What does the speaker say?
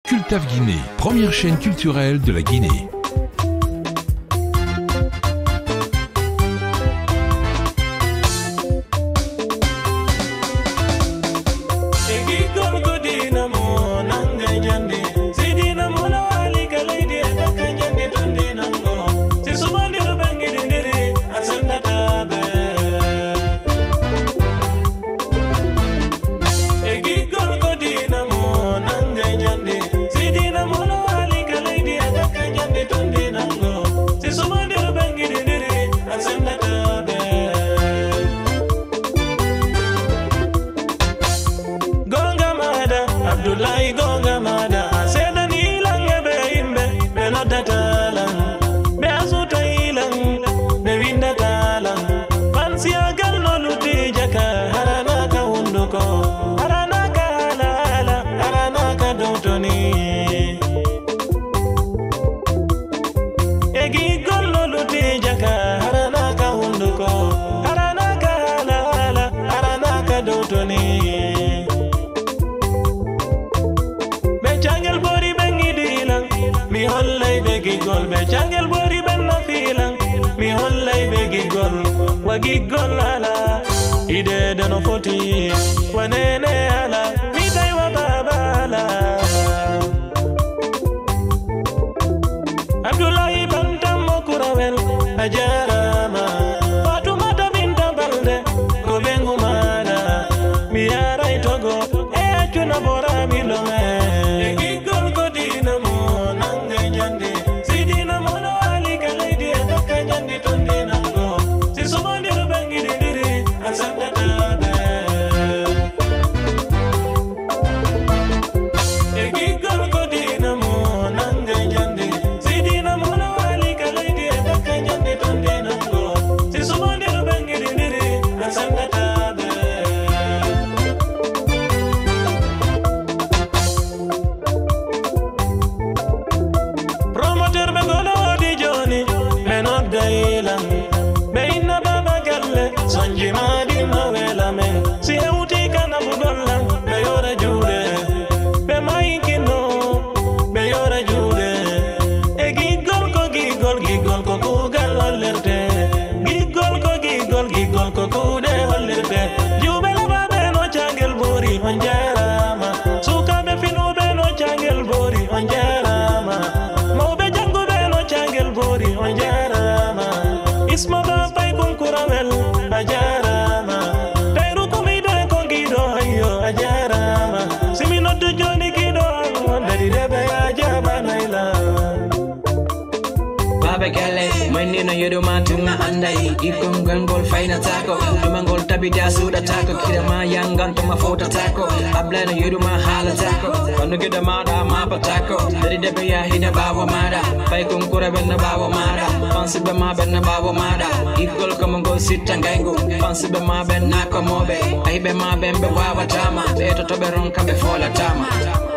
Cultave Guinée, première chaîne culturelle de la Guinée. Gigol ala ide de no foti wanene ala midai wa babala Abdullahi bantam mokurawel ajarama Fatumata binta balde ko bengu mara miara itogo e achuna bora milome e gigol ko dinamo nange jande sidina mono ali kalaidi adaka jande tondina Yodo matunga andai ikum gangol faina tako dumangol tabida suda tako kirama yangan to mafota tako ablana yodo ma hala tako panu gida mada mapa tako dari debe ya hina bawa mada pai kum kura benna bawa mada fansi be ma benna bawa mada ikol kamangol sitangango fansi be ma benna komobe ai be ma bembe wawa tama be to beron kambe fola tama